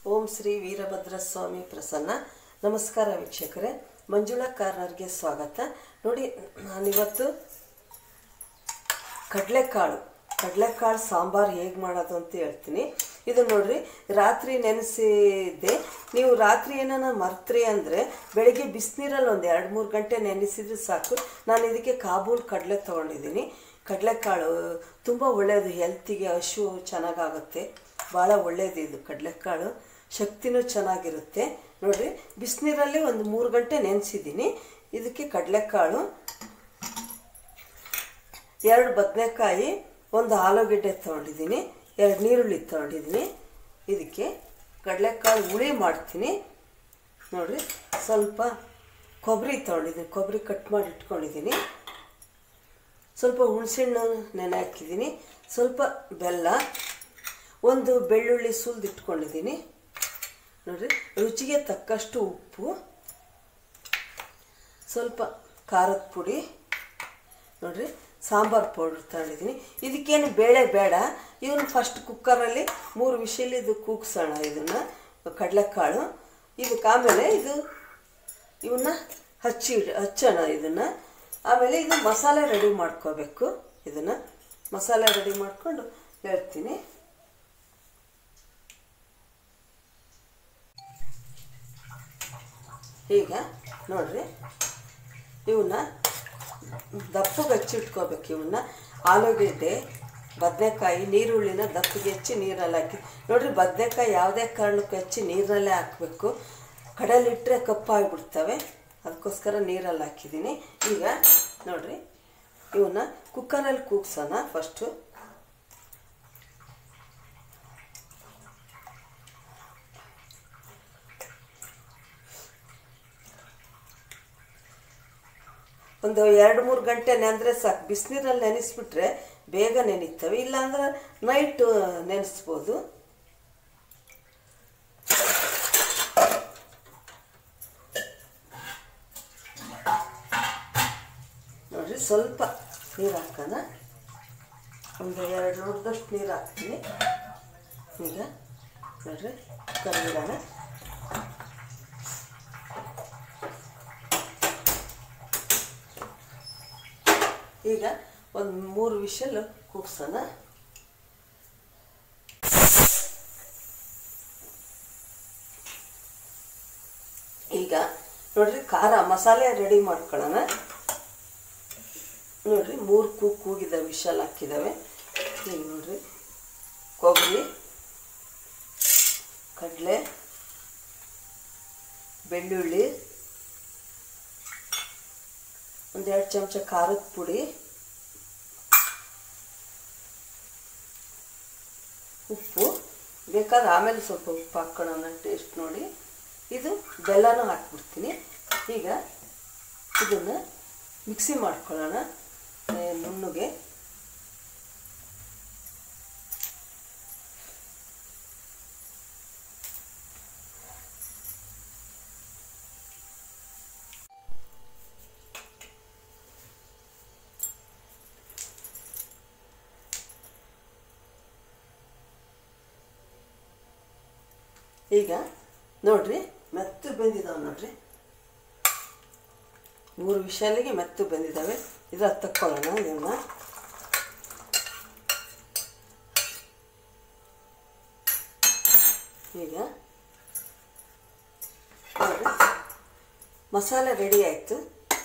ಓಂ ಶ್ರೀ ವೀರಭದ್ರ ಸ್ವಾಮಿ ಪ್ರಸನ್ನ. ನಮಸ್ಕಾರ ವೀಕ್ಷಕರೇ, ಮಂಜುಳಾ ಕಾರ್ನರ್ಗೆ ಸ್ವಾಗತ. ನೋಡಿ, ನಾನಿವತ್ತು ಕಡಲೆಕಾಳು ಸಾಂಬಾರು ಹೇಗೆ ಮಾಡೋದು ಅಂತ ಹೇಳ್ತೀನಿ. ಇದು ನೋಡ್ರಿ, ರಾತ್ರಿ ನೆನೆಸಿದ್ದೆ. ನೀವು ರಾತ್ರಿ ಏನಾನ ಮರ್ತ್ರಿ ಅಂದರೆ ಬೆಳಗ್ಗೆ ಬಿಸಿನೀರಲ್ಲಿ ಒಂದು 2-3 ಗಂಟೆ ನೆನೆಸಿದ್ರೆ ಸಾಕು. ನಾನು ಇದಕ್ಕೆ ಕಾಬೂಲ್ ಕಡಲೆ ತೊಗೊಂಡಿದ್ದೀನಿ. ಕಡಲೆಕಾಳು ತುಂಬ ಒಳ್ಳೆಯದು, ಹೆಲ್ತಿಗೆ ಹಶು ಚೆನ್ನಾಗಾಗುತ್ತೆ, ಭಾಳ ಒಳ್ಳೆಯದು ಇದು ಕಡಲೆಕಾಳು, ಶಕ್ತಿನೂ ಚೆನ್ನಾಗಿರುತ್ತೆ. ನೋಡಿರಿ, ಬಿಸಿನೀರಲ್ಲಿ ಒಂದು 3 ಗಂಟೆ ನೆನೆಸಿದ್ದೀನಿ. ಇದಕ್ಕೆ ಕಡಲೆಕಾಳು, 2 ಬದನೆಕಾಯಿ, 1 ಆಲೂಗೆಡ್ಡೆ ತೊಗೊಂಡಿದ್ದೀನಿ, 2 ನೀರುಳ್ಳಿ ತೊಗೊಂಡಿದ್ದೀನಿ. ಇದಕ್ಕೆ ಕಡಲೆಕಾಳು ಹುಳಿ ಮಾಡ್ತೀನಿ. ನೋಡಿರಿ, ಸ್ವಲ್ಪ ಕೊಬ್ಬರಿ ತೊಗೊಂಡಿದ್ದೀನಿ, ಕೊಬ್ಬರಿ ಕಟ್ ಮಾಡಿ ಇಟ್ಕೊಂಡಿದ್ದೀನಿ. ಸ್ವಲ್ಪ ಹುಣಸೆಹಣ್ಣು ನೆನೆ ಹಾಕಿದ್ದೀನಿ, ಸ್ವಲ್ಪ ಬೆಲ್ಲ, 1 ಬೆಳ್ಳುಳ್ಳಿ ಸುಲಿದು ಇಟ್ಕೊಂಡಿದ್ದೀನಿ. ನೋಡಿರಿ, ರುಚಿಗೆ ತಕ್ಕಷ್ಟು ಉಪ್ಪು, ಸ್ವಲ್ಪ ಖಾರದ ಪುಡಿ, ನೋಡಿರಿ ಸಾಂಬಾರು ಪೌಡ್ರ್ ತಗೊಂಡಿದ್ದೀನಿ. ಇದಕ್ಕೇನು ಬೇಳೆ ಬೇಡ, ಇವನು ಫಸ್ಟ್ ಕುಕ್ಕರಲ್ಲಿ 3 ವಿಷಲ್ ಇದು ಕೂಗ್ಸೋಣ. ಇದನ್ನು ಕಡಲೆಕಾಳು ಇದಕ್ಕೆ ಆಮೇಲೆ ಇವನ್ನ ಹಚ್ಚೋಣ ಇದನ್ನು. ಆಮೇಲೆ ಇದು ಮಸಾಲೆ ರೆಡಿ ಮಾಡ್ಕೋಬೇಕು. ಇದನ್ನು ಮಸಾಲೆ ರೆಡಿ ಮಾಡಿಕೊಂಡು ಹೇಳ್ತೀನಿ. ಈಗ ನೋಡ್ರಿ, ಇವನ್ನ ದಪ್ಪಗೆ ಹಚ್ಚಿಟ್ಕೋಬೇಕು. ಇವನ್ನ ಆಲೂಗೆಡ್ಡೆ, ಬದನೆಕಾಯಿ, ನೀರುಳ್ಳಿನ ದಪ್ಪಗೆ ಹೆಚ್ಚಿ ನೀರಲ್ಲಿ ಹಾಕಿ. ನೋಡಿರಿ, ಬದನೆಕಾಯಿ ಯಾವುದೇ ಕಾರಣಕ್ಕೂ ಹೆಚ್ಚಿ ನೀರಲ್ಲೇ ಹಾಕಬೇಕು, ಕಡಲಿಟ್ಟರೆ ಕಪ್ಪಾಗಿಬಿಡ್ತವೆ, ಅದಕ್ಕೋಸ್ಕರ ನೀರಲ್ಲಿ ಹಾಕಿದ್ದೀನಿ. ಈಗ ನೋಡಿರಿ, ಇವನ್ನ ಕುಕ್ಕರಲ್ಲಿ ಕೂಗ್ಸೋಣ ಫಸ್ಟು. ಒಂದು 2-3 ಗಂಟೆ ನೆನೆದ್ರೆ ಸಾಕು. ಬಿಸಿನೀರಲ್ಲಿ ನೆನೆಸ್ಬಿಟ್ರೆ ಬೇಗ ನೆನೀತವೆ, ಇಲ್ಲಾಂದ್ರೆ ನೈಟ್ ನೆನೆಸ್ಬೋದು. ನೋಡಿರಿ, ಸ್ವಲ್ಪ ನೀರು ಹಾಕೋಣ, ಒಂದು 2 ಲೋಟದಷ್ಟು ನೀರು ಹಾಕ್ತೀನಿ. ಈಗ ನೋಡಿರಿ, ಕರಿಬಿಡೋಣ. ಈಗ ಒಂದು 3 ವಿಷಲ್ ಕೂಗ್ಸೋಣ. ಈಗ ನೋಡ್ರಿ, ಖಾರ ಮಸಾಲೆ ರೆಡಿ ಮಾಡ್ಕೊಳ್ಳೋಣ. ನೋಡ್ರಿ, 3 ಕೂಗಿದಾವೆ, ವಿಷಲ್ ಹಾಕಿದ್ದಾವೆ. ಈಗ ನೋಡ್ರಿ, ಕೊಬ್ಬರಿ, ಕಡಲೆ, ಬೆಳ್ಳುಳ್ಳಿ, 1-2 ಚಮಚ ಖಾರದ ಪುಡಿ, ಉಪ್ಪು, ಬೇಕಾದ್ರೆ ಆಮೇಲೆ ಸ್ವಲ್ಪ ಉಪ್ಪು ಹಾಕ್ಕೊಳ್ಳೋಣ ಟೇಸ್ಟ್ ನೋಡಿ. ಇದು ಬೆಲ್ಲನೂ ಹಾಕ್ಬಿಡ್ತೀನಿ. ಈಗ ಇದನ್ನು ಮಿಕ್ಸಿ ಮಾಡ್ಕೊಳ್ಳೋಣ ನುಣ್ಣಗೆ. ಈಗ ನೋಡ್ರಿ, ಮೆತ್ತು ಬೆಂದಿದ್ದಾವೆ. ನೋಡ್ರಿ, 3 ವಿಷಲಿಗೆ ಮೆತ್ತು ಬೆಂದಿದ್ದಾವೆ. ಇದು ತಕ್ಕೊಳ್ಳೋಣ ಇವನ್ನ. ಈಗ ನೋಡ್ರಿ, ಮಸಾಲೆ ರೆಡಿ ಆಯಿತು.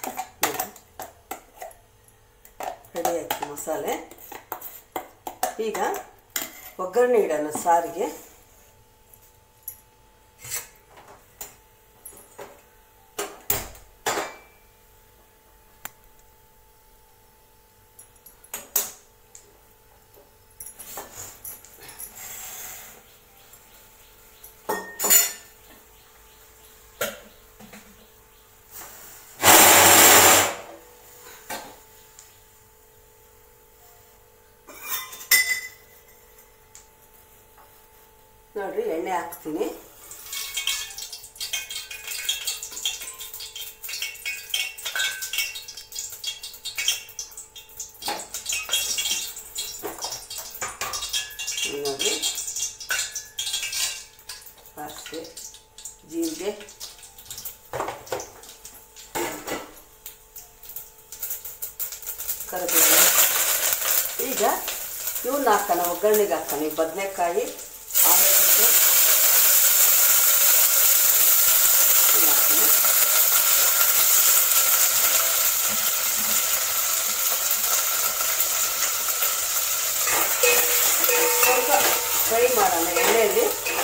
ರೆಡಿ ಆಯಿತು ಮಸಾಲೆ. ಈಗ ಒಗ್ಗರಣೆ ಇಡೋಣ ಸಾರಿಗೆ. ನೋಡ್ರಿ, ಎಣ್ಣೆ ಹಾಕ್ತೀನಿ. ನೋಡ್ರಿ, ಸಾಸಿವೆ, ಜೀರಿಗೆ, ಕರಿಬೇವು. ಈಗ ಇವನ್ನ ಹಾಕೋಣ, ಒಗ್ಗರಣೆಗೆ ಹಾಕೋಣ. ಈ ಬದನೆಕಾಯಿ, ಆಲೂಗಡ್ಡೆ ಹಾಕೋಣ. ಸ್ವಲ್ಪ ಫ್ರೈ ಮಾಡೋಣ ಎಣ್ಣೆಯಲ್ಲಿ.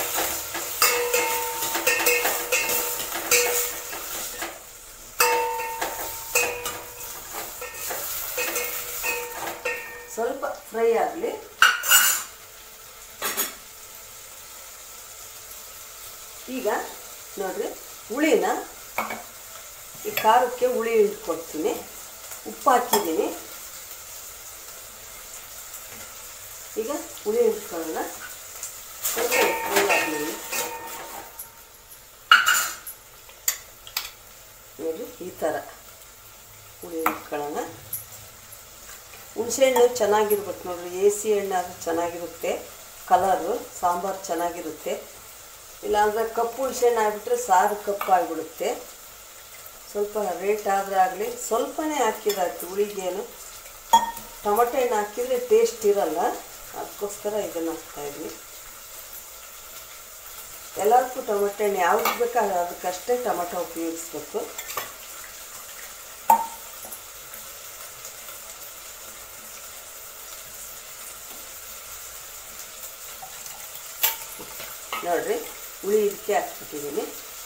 ಸ್ವಲ್ಪ ಫ್ರೈ ಆಗಲಿ. ಈಗ ನೋಡ್ರಿ, ಹುಳಿನ ಈ ಖಾರಕ್ಕೆ ಹುಳಿ ಇಟ್ಕೊಡ್ತೀನಿ. ಉಪ್ಪು ಹಾಕಿದ್ದೀನಿ. ಈಗ ಹುಳಿ ಇಟ್ಕೊಳ್ಳೋಣ. ಸ್ವಲ್ಪ ಫ್ರೈ ಆಗಲಿ. ನೋಡಿ ಈ ಥರ ಹುಳಿ ಇಟ್ಕೊಳ್ಳೋಣ. ಹುಣಸೆ ಹಣ್ಣು ಚೆನ್ನಾಗಿರ್ಬೇಕು ನೋಡ್ರಿ. ಎಸಿ ಹಣ್ಣು ಆದರೆ ಚೆನ್ನಾಗಿರುತ್ತೆ, ಕಲರು ಸಾಂಬಾರು ಚೆನ್ನಾಗಿರುತ್ತೆ. ಇಲ್ಲಾಂದರೆ ಕಪ್ಪು ಹುಣಸೆ ಹಣ್ಣು ಆಗಿಬಿಟ್ರೆ ಸಾರು ಕಪ್ಪು ಆಗಿಬಿಡುತ್ತೆ. ಸ್ವಲ್ಪ ರೇಟ್ ಆದರೆ ಆಗಲಿ, ಸ್ವಲ್ಪನೇ ಹಾಕಿದಾಯ್ತು. ಹುಳಿಗೇನು ಟೊಮಟೊ ಹಣ್ಣು ಹಾಕಿದರೆ ಟೇಸ್ಟ್ ಇರಲ್ಲ, ಅದಕ್ಕೋಸ್ಕರ ಇದನ್ನು ಹಾಕ್ತಾಯಿದ್ವಿ. ಎಲ್ಲದಕ್ಕೂ ಟೊಮಟೊ ಹಣ್ಣು ಯಾವ್ದು ಬೇಕಾದ್ರೆ ಅದಕ್ಕಷ್ಟೇ ಟೊಮಟೊ ಉಪಯೋಗಿಸ್ಬೇಕು. ನೋಡ್ರಿ, ಹುಳಿ ಇದಕ್ಕೆ ಹಾಕ್ಬಿಟ್ಟಿದ್ದೀನಿ.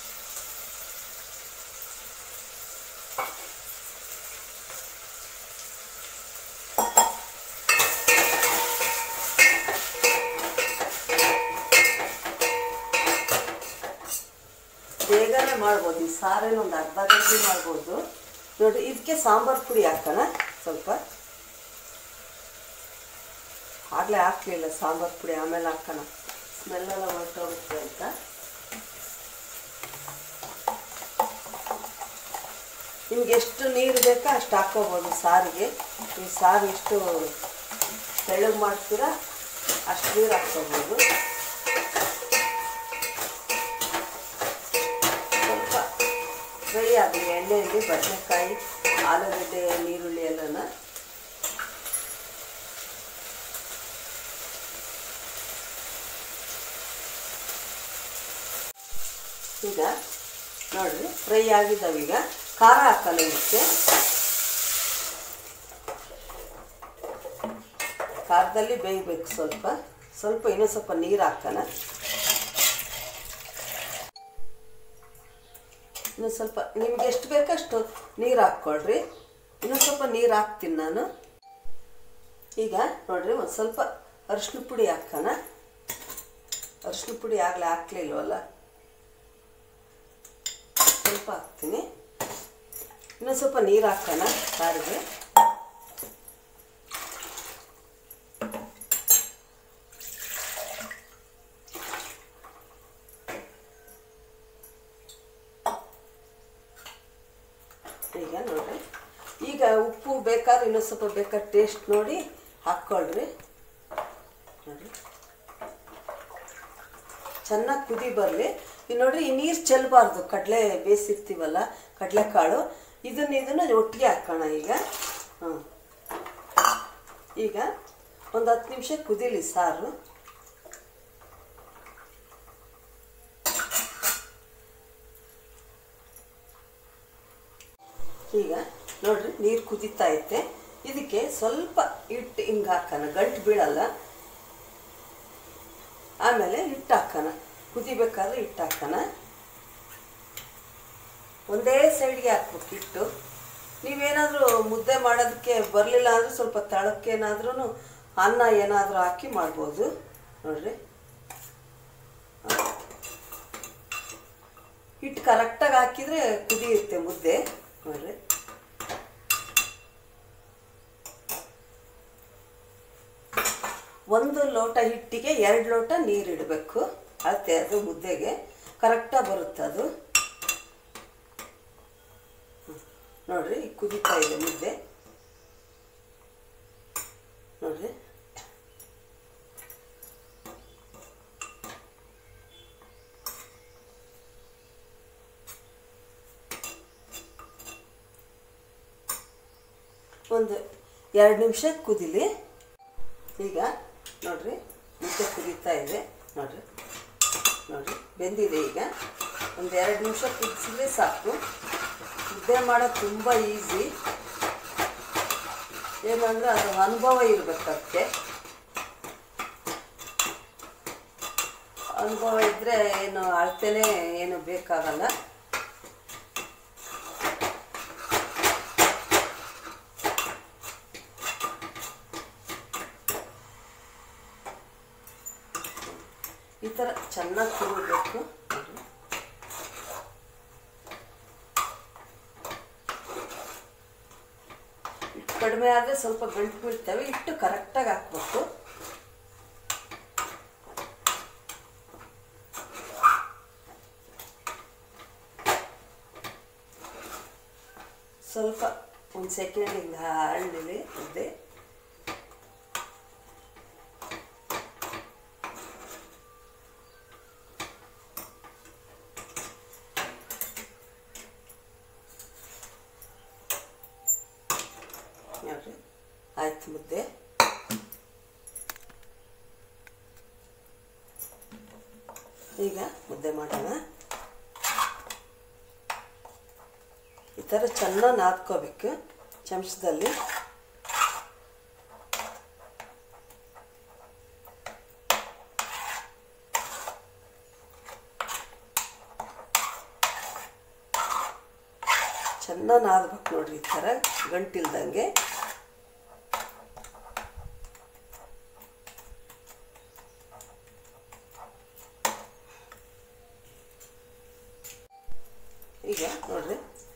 ಬೇಗನೆ ಮಾಡ್ಬೋದು ಈ ಸಾರೇನು, ಒಂದು ಅರ್ಧ ಗಂಟೆ ಮಾಡ್ಬೋದು. ನೋಡಿರಿ, ಇದಕ್ಕೆ ಸಾಂಬಾರು ಪುಡಿ ಹಾಕೋಣ ಸ್ವಲ್ಪ. ಆಗಲೇ ಹಾಕಲಿಲ್ಲ ಸಾಂಬಾರು ಪುಡಿ, ಆಮೇಲೆ ಹಾಕೋಣ, ಸ್ಮೆಲ್ಲೆಲ್ಲ ಹೊರಟೋಗುತ್ತೆ ಅಂತ. ನಿಮ್ಗೆ ಎಷ್ಟು ನೀರು ಬೇಕೋ ಅಷ್ಟು ಹಾಕ್ಕೋಬೋದು ಸಾರಿಗೆ. ಈ ಸಾರು ಎಷ್ಟು ತೆಳ್ಳಗೆ ಮಾಡ್ತೀರಾ ಅಷ್ಟು ನೀರು ಹಾಕ್ಕೋಬೋದು. ಸ್ವಲ್ಪ ಫ್ರೈ ಆಗಲಿ ಎಣ್ಣೆಯಲ್ಲಿ ಬದನೆಕಾಯಿ, ಆಲೂಗಡ್ಡೆ, ನೀರುಳ್ಳಿ ಎಲ್ಲನ. ಈಗ ನೋಡ್ರಿ, ಫ್ರೈ ಆಗಿದ್ದಾವೆ. ಈಗ ಖಾರ ಹಾಕೋಣ. ಇದಕ್ಕೆ ಖಾರದಲ್ಲಿ ಬೇಯಬೇಕು. ಸ್ವಲ್ಪ ಸ್ವಲ್ಪ ಇನ್ನೂ ಸ್ವಲ್ಪ ನೀರು ಹಾಕೋಣ. ಇನ್ನೂ ಸ್ವಲ್ಪ ನಿಮ್ಗೆ ಎಷ್ಟು ಬೇಕಷ್ಟು ನೀರು ಹಾಕ್ಕೊಳ್ರಿ. ಇನ್ನೂ ಸ್ವಲ್ಪ ನೀರು ಹಾಕ್ತೀನಿ ನಾನು. ಈಗ ನೋಡ್ರಿ, ಒಂದು ಸ್ವಲ್ಪ ಅರಿಶಿನ ಪುಡಿ ಹಾಕೋಣ. ಅರಿಶಿನ ಪುಡಿ ಆಗಲೇ ಹಾಕ್ಲಿಲ್ವಲ್ಲ, ಸ್ವಲ್ಪ ಹಾಕ್ತೀನಿ. ಇನ್ನೂ ಸ್ವಲ್ಪ ನೀರು ಹಾಕೋಣ ಸಾರಿಗೆ. ಈಗ ನೋಡ್ರಿ, ಈಗ ಉಪ್ಪು ಬೇಕಾದ್ರೆ ಇನ್ನೂ ಸ್ವಲ್ಪ ಬೇಕಾದ್ರೆ ಟೇಸ್ಟ್ ನೋಡಿ ಹಾಕ್ಕೊಳ್ರಿ. ನೋಡಿರಿ, ಚೆನ್ನಾಗಿ ಕುದಿ ಬರಲಿ. ಈಗ ನೋಡಿರಿ, ಈ ನೀರು ಚೆಲ್ಲಬಾರ್ದು. ಕಡಲೆ ಬೇಯಿಸಿರ್ತೀವಲ್ಲ, ಕಡಲೆಕಾಳು, ಇದನ್ನು ಒಟ್ಟಿಗೆ ಹಾಕೋಣ. ಈಗ ಈಗ ಒಂದು 10 ನಿಮಿಷ ಕುದೀಲಿ ಸಾರು. ಈಗ ನೋಡ್ರಿ, ನೀರು ಕುದೀತಾ ಐತೆ. ಇದಕ್ಕೆ ಸ್ವಲ್ಪ ಹಿಟ್ಟು ಹಿಂಗೆ ಹಾಕೋಣ, ಗಂಟು ಬೀಳಲ್ಲ. ಆಮೇಲೆ ಹಿಟ್ಟು ಹಾಕೋಣ, ಕುದಿಬೇಕಾದ್ರೆ ಹಿಟ್ಟು ಹಾಕೋಣ. ಒಂದೇ ಸೈಡ್ಗೆ ಹಾಕ್ಬೇಕು ಹಿಟ್ಟು. ನೀವೇನಾದರೂ ಮುದ್ದೆ ಮಾಡೋದಕ್ಕೆ ಬರಲಿಲ್ಲ ಅಂದರೆ ಸ್ವಲ್ಪ ತಳಕ್ಕೇನಾದ್ರೂ ಅನ್ನ ಏನಾದರೂ ಹಾಕಿ ಮಾಡ್ಬೋದು. ನೋಡ್ರಿ, ಹಿಟ್ಟು ಕರೆಕ್ಟಾಗಿ ಹಾಕಿದರೆ ಕುದಿಯುತ್ತೆ ಮುದ್ದೆ. ನೋಡ್ರಿ, ಒಂದು ಲೋಟ ಹಿಟ್ಟಿಗೆ 2 ಲೋಟ ನೀರು ಇಡಬೇಕು. ಅಳತೆ ಅದು ಮುದ್ದೆಗೆ ಕರೆಕ್ಟಾಗಿ ಬರುತ್ತೆ ಅದು. ನೋಡ್ರಿ, ಕುದೀತಾ ಇದೆ ಮುದ್ದೆ. ನೋಡ್ರಿ, ಒಂದು 2 ನಿಮಿಷ ಕುದಿಲಿ. ಈಗ ನೋಡಿರಿ ಮುದ್ದೆ ಕುದೀತಾ ಇದೆ. ನೋಡಿರಿ ಬೆಂದಿದೆ. ಈಗ ಒಂದು 2 ನಿಮಿಷ ಕುದಿಸಿದ್ರೆ ಸಾಕು. ಮುದ್ದೆ ಮಾಡೋದು ತುಂಬ ಈಸಿ. ಏನಂದರೆ ಅದು ಅನುಭವ ಇರಬೇಕು. ಅದಕ್ಕೆ ಅನುಭವ ಇದ್ದರೆ ಏನು ಅಳತೆನೇ ಏನು ಬೇಕಾಗಲ್ಲ. ಈ ಥರ ಚೆನ್ನಾಗಿ ಕುದಿಬೇಕು. ಹಿಟ್ಟು ಕಡಿಮೆ ಆದರೆ ಸ್ವಲ್ಪ ಗಂಟು ಬೀಳ್ತವೆ. ಹಿಟ್ಟು ಕರೆಕ್ಟಾಗಿ ಹಾಕ್ಬೇಕು. ಸ್ವಲ್ಪ ಒಂದು ಸೆಕೆಂಡ್ ಹಿಂಗೆ ಹರಳಲಿ ಮುದ್ದೆ. ನೋಡಿರಿ ಆಯ್ತು ಮುದ್ದೆ. ಈಗ ಮುದ್ದೆ ಮಾಡೋಣ. ಈ ಥರ ಚೆನ್ನಾಗಿ ನಾದ್ಕೋಬೇಕು ಚಮಚದಲ್ಲಿ. ಚೆನ್ನಾಗಿ ನಾದ್ಬೇಕು ನೋಡ್ರಿ, ಈ ಥರ ಗಂಟಿಲ್ದಂಗೆ. ಈಗ ನೋಡ್ರಿ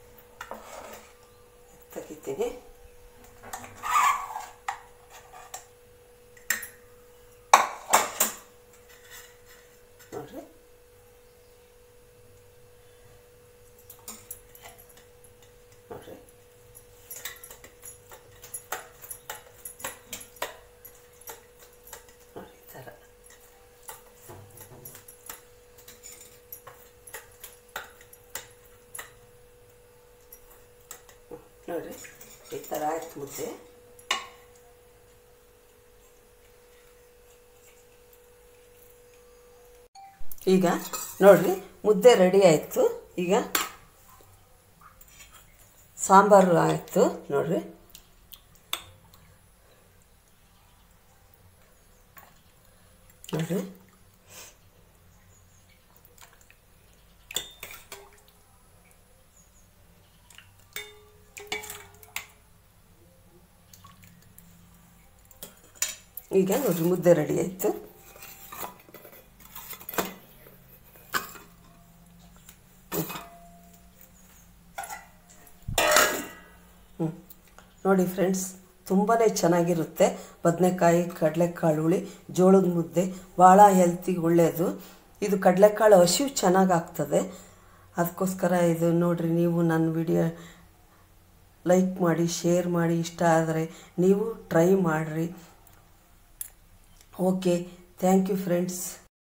ತೆಗಿತೀನಿ. ನೋಡ್ರಿ ನೋಡ್ರಿ ನೋಡಿ ಈ ಥರ. ನೋಡ್ರಿ ಈ ಥರ ಆಯ್ತು ಮುದ್ದೆ. ಈಗ ನೋಡ್ರಿ ಮುದ್ದೆ ರೆಡಿ ಆಯಿತು. ಈಗ ಸಾಂಬಾರು ಆಯಿತು ನೋಡ್ರಿ. ನೋಡ್ರಿ ಈಗ ನೋಡ್ರಿ ಮುದ್ದೆ ರೆಡಿ ಆಯಿತು. ನೋಡಿ ಫ್ರೆಂಡ್ಸ್, ತುಂಬಾ ಚೆನ್ನಾಗಿರುತ್ತೆ. ಬದನೆಕಾಯಿ, ಕಡಲೆಕಾಳು ಹುಳಿ, ಜೋಳದ ಮುದ್ದೆ ಭಾಳ ಹೆಲ್ತಿಗೆ ಒಳ್ಳೆಯದು. ಇದು ಕಡಲೆಕಾಳು ಹಸಿವು ಚೆನ್ನಾಗಿ ಆಗ್ತದೆ. ಅದಕ್ಕೋಸ್ಕರ ಇದು ನೋಡಿರಿ, ನೀವು ನನ್ನ ವಿಡಿಯೋ ಲೈಕ್ ಮಾಡಿ, ಶೇರ್ ಮಾಡಿ. ಇಷ್ಟ ಆದರೆ ನೀವು ಟ್ರೈ ಮಾಡಿರಿ. Okay, thank you friends.